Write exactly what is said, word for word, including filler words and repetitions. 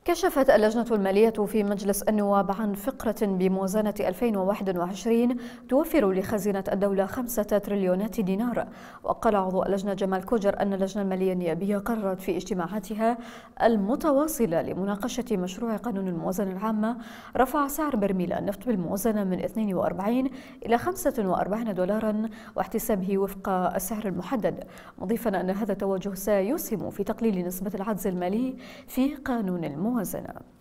كشفت اللجنة المالية في مجلس النواب عن فقرة بموازنة ألفين وواحد وعشرين توفر لخزينة الدولة خمسة تريليونات دينار. وقال عضو اللجنة جمال كوجر أن اللجنة المالية النيابية قررت في اجتماعاتها المتواصلة لمناقشة مشروع قانون الموازنة العامة رفع سعر برميل النفط بالموازنة من اثنين وأربعين إلى خمسة وأربعين دولارا واحتسابه وفق السعر المحدد، مضيفا أن هذا التوجه سيسهم في تقليل نسبة العجز المالي في قانون الموازنة.